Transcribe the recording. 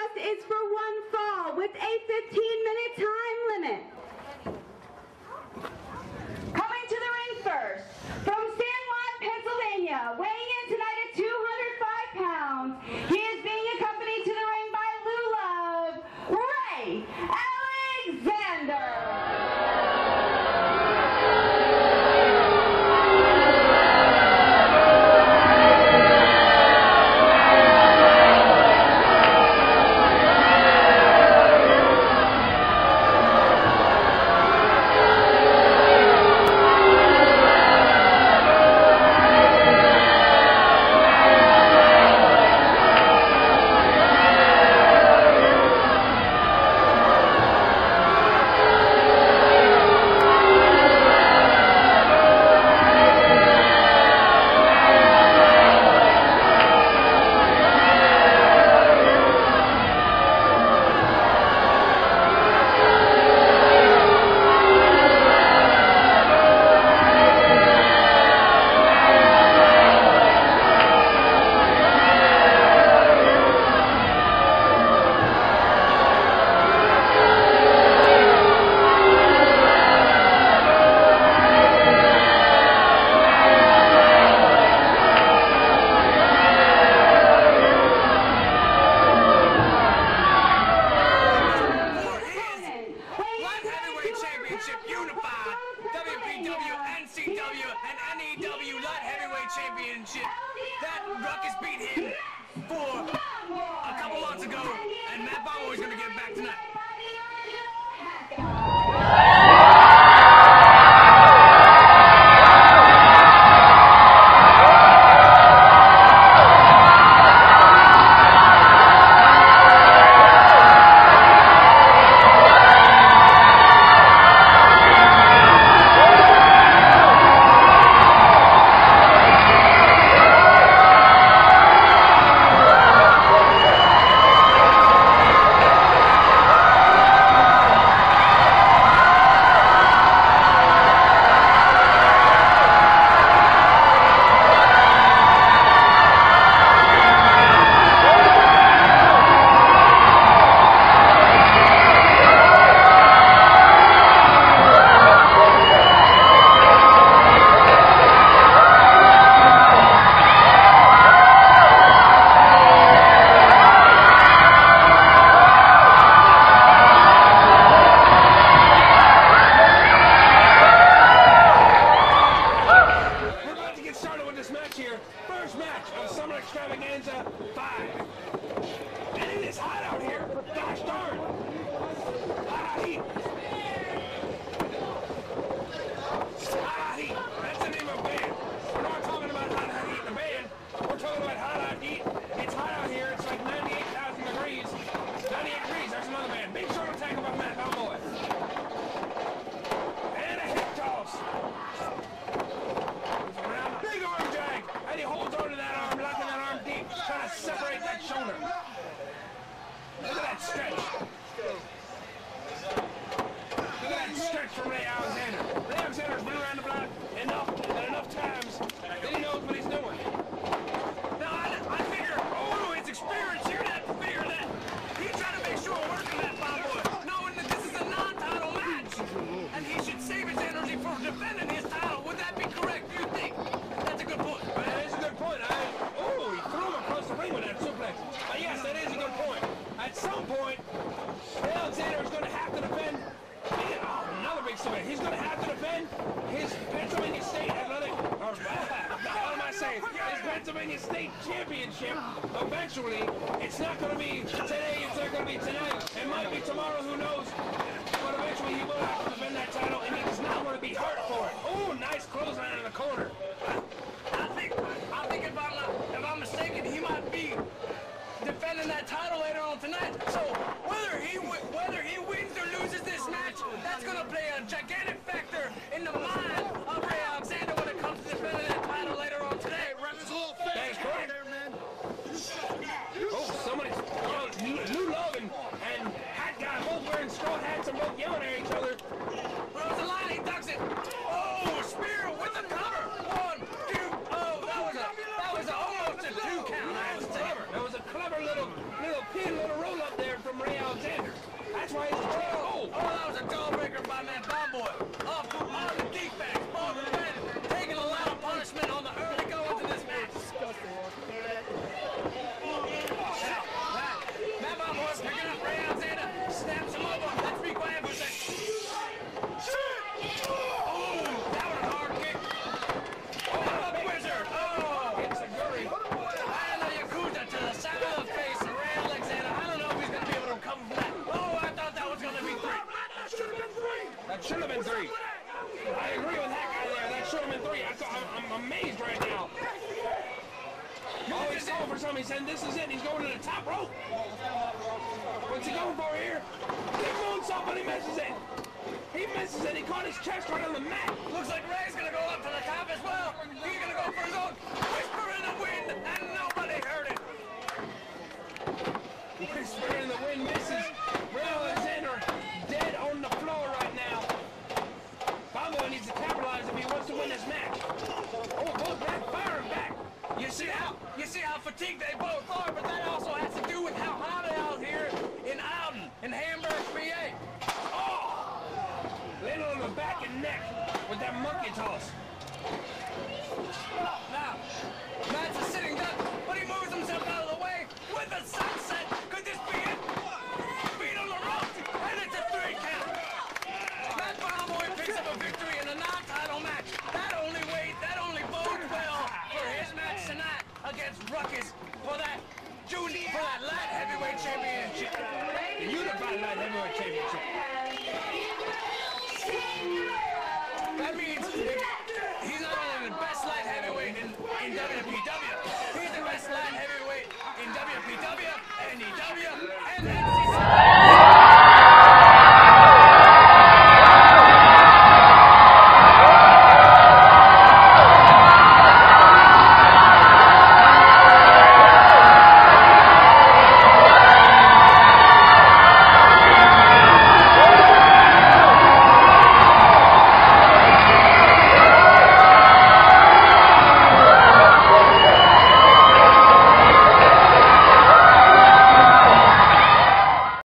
contest is for one fall with a 15-minute time limit. Coming to the ring first, from San Juan, Pennsylvania, weighing in tonight at 205 pounds, he is being accompanied to the ring by Lou Love, Ray Alexander. Unified WPW, NCW, and NEW Light Heavyweight Championship. That ruckus beat him for a couple months ago, and Matt Bomboy is going to get back tonight. First match of Summer Extravaganza 5. And it is hot out here. Gosh darn. Hot heat. Hot heat. That's the name of the band. We're not talking about hot heat in the band. We're talking about hot heat. It's hot out here. It's like 98,000 degrees. 98 degrees. There's another band. Big Shoulder Tackle by Matt Bomboy. And a hip toss. Big arm drag. And he holds on to that arm, locking that arm deep, trying to separate that shoulder. Look at that stretch. Look at that stretch from Ray Alexander. Ray Alexander's been around the block enough times that he knows what he's doing. Now, I figure, his experience here, that figure that he's trying to make sure we're working that Bomboy, knowing that this is a non-title match, and he should save his energy for defending his title. Would that be correct, do you think? That's a good point. That is a good point. He threw him across the ring with that suplex. Yes, that is a good point. At some point, Alexander is going to have to defend. Another big suplex. He's going to have to defend his Pennsylvania State Athletic. What am I saying? His Pennsylvania State Championship. Eventually, it's not going to be today. It's not going to be tonight. It might be tomorrow. Who knows? But eventually, he will have to defend that title, and he does not want to be hurt for it. Oh, nice clothesline in the corner. I think if I'm mistaken, he might be defending that title later on tonight. So whether he wins or loses this match, that's going to play a gigantic factor in the mind of Ray Alexander when it comes to defending that title later on today. That's correct. Lou Love and Hat Guy both wearing straw hats and both yelling at each other. Well, the line, he ducks it. Oh, spear with the cover. 1, 2. Oh, that was almost a 2 count. That was a clever little roll up there. Ray Alexander. That's why he's the champ. Oh, that was a jawbreaker by man Bomboy. Off to all the defects, both men taking a lot of punishment on the early goings of this match. Matt Bomboy picking up Ray Alexander, snaps him over. Let's be quiet for a second. Oh, that was a hard kick. Oh, the wizard. Oh, It's a gory. and the Yakuza to the side of the face of Ray Alexander. I don't know if he's going to be able to recover from that. Oh, I thought that was going to be 3. That should have been 3. I agree with that guy there. That should have been 3. I'm amazed right now. Oh, he's going for something. He said this is it. He's going to the top rope. What's he going for here? Big moonsault, but he misses it. He misses it. He caught his chest right on the mat. Looks like Ray's going to go up to the top as well. He's going to go for his own whisper in the wind, and nobody heard it. Whisper in the wind misses. Ray Alexander dead on the floor right now. Bomboy needs to capitalize if he wants to win this match. Oh, both back, firing back. You see how fatigued they both are, but that also has to do with how hot it is out here in Alden, in Hamburg, PA. Oh! Landed on the back and neck with that monkey toss. Now, Matt's a sitting duck, but he moves himself out of the way with a sunset. Could this be it? Feet on the ropes, and it's a 3 count. Matt Bomboy picks up a victory in a non-title match. That only bodes well for his match tonight against Ruckus for that light heavyweight championship. The unified light heavyweight championship. That means he's not only the best light heavyweight in WPW, he's the best light heavyweight in WPW, NEW, and